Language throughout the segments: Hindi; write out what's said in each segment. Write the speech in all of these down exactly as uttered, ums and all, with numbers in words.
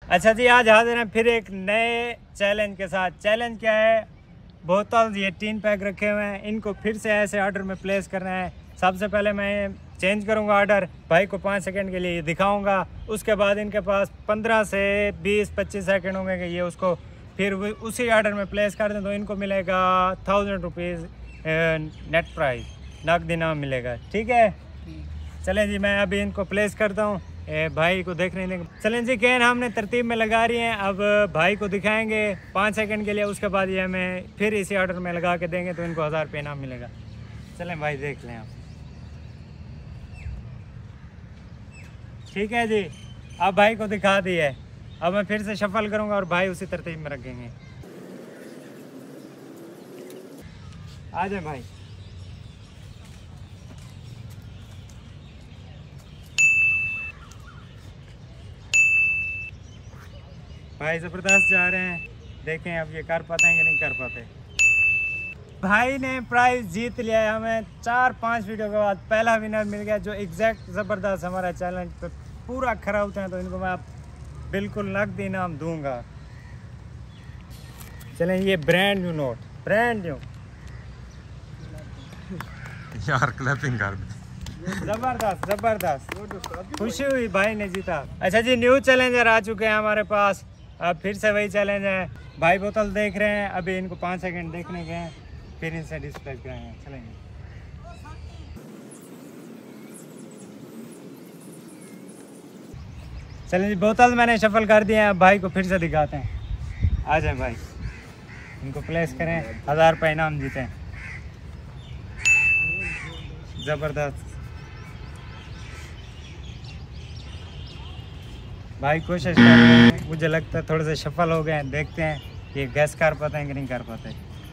अच्छा जी, आज हाजिर हैं फिर एक नए चैलेंज के साथ। चैलेंज क्या है? बोतल ये तीन पैक रखे हुए हैं, इनको फिर से ऐसे ऑर्डर में प्लेस करना है। सबसे पहले मैं चेंज करूंगा ऑर्डर, भाई को पाँच सेकंड के लिए दिखाऊंगा। उसके बाद इनके पास पंद्रह से बीस पच्चीस सेकंड होंगे कि ये उसको फिर उसी ऑर्डर में प्लेस कर दें, तो इनको मिलेगा थाउजेंड रुपीज़ नेट प्राइस, नकद इनाम मिलेगा। ठीक है, चलें जी, मैं अभी इनको प्लेस करता हूँ। ए, भाई को देख रहे हैं। चलें जी, कैन हमने तरतीब में लगा रही हैं। अब भाई को दिखाएंगे पाँच सेकंड के लिए, उसके बाद ये हमें फिर इसी ऑर्डर में लगा के देंगे, तो इनको हज़ार रुपये इनाम मिलेगा। चलें भाई, देख लें आप। ठीक है जी, अब भाई को दिखा दी है। अब मैं फिर से शफल करूँगा और भाई उसी तरतीब में रखेंगे। आ जाए भाई। भाई ज़बरदस्त जा रहे हैं, देखें अब ये कर पाते हैं कि नहीं कर पाते। भाई ने प्राइस जीत लिया है। हमें चार पांच वीडियो के बाद पहला विनर मिल गया, जो एग्जैक्ट ज़बरदस्त हमारा चैलेंज पे पूरा खरा होता है, तो इनको मैं बिल्कुल नकद इनाम दूंगा। चलें, ये brand new note, brand new यार क्लैपिंग कर दे। ज़बरदस्त ज़बरदस्त, खुशी हुई भाई ने जीता। अच्छा जी, न्यू चैलेंजर आ चुके हैं हमारे पास। अब फिर से वही चैलेंज है। भाई बोतल देख रहे हैं, अभी इनको पाँच सेकंड देखने के हैं, फिर इनसे डिस्प्ले करेंगे। चलेंगे। चलें जी, बोतल मैंने शफल कर दिए हैं। अब भाई को फिर से दिखाते हैं। आ जाए भाई, इनको प्लेस करें, हज़ार रुपये इनाम जीते हैं। ज़बरदस्त भाई, कोशिश कर रहे हैं। मुझे लगता है थोड़े से सफल हो गए हैं, देखते हैं ये गैस कर पाते हैं कि नहीं कर पाते।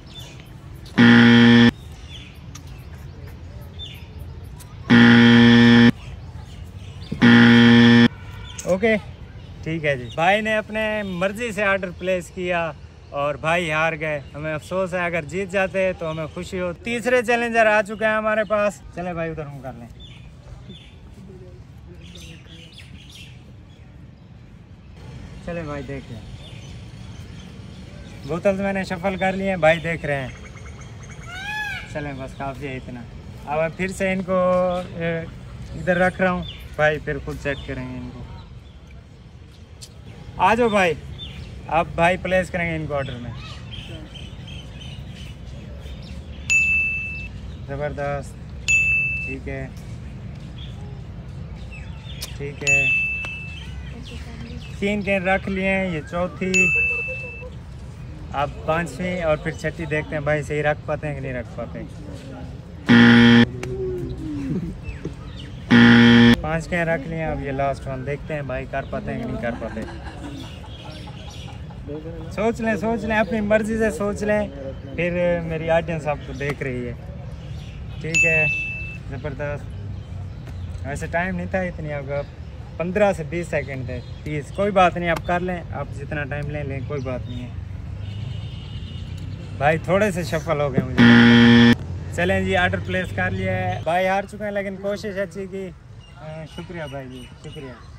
ओके, ठीक है जी। भाई ने अपने मर्जी से ऑर्डर प्लेस किया और भाई हार गए। हमें अफसोस है, अगर जीत जाते तो हमें खुशी हो। तीसरे चैलेंजर आ चुके हैं हमारे पास। चले भाई, उधर हम कर लें। चले भाई, देख लें। बोतल मैंने शफल कर लिए हैं, भाई देख रहे हैं। चलें, बस काफ़ी है इतना। अब मैं फिर से इनको इधर रख रहा हूँ, भाई फिर खुद सेट करेंगे इनको। आ जाओ भाई, अब भाई प्लेस करेंगे इनको ऑर्डर में। ज़बरदस्त, ठीक है ठीक है। तीन कैन रख लिए हैं, ये चौथी, अब पांचवी और फिर छठी। देखते हैं भाई सही रख पाते हैं कि नहीं रख पाते। पांच कैन रख लिए हैं, अब ये लास्ट वन, देखते हैं भाई कर पाते हैं कि नहीं कर पाते। सोच लें सोच लें अपनी मर्जी से सोच लें, फिर मेरी ऑडियंस आपको देख रही है। ठीक है, ज़बरदस्त। वैसे टाइम नहीं था इतनी, अब पंद्रह से बीस सेकंड थे, तीस। कोई बात नहीं, आप कर लें, आप जितना टाइम लें लें, कोई बात नहीं है। भाई थोड़े से सफल हो गए मुझे। चलें जी, ऑर्डर प्लेस कर लिया है। भाई हार चुके हैं, लेकिन कोशिश अच्छी की। शुक्रिया भाई जी, शुक्रिया।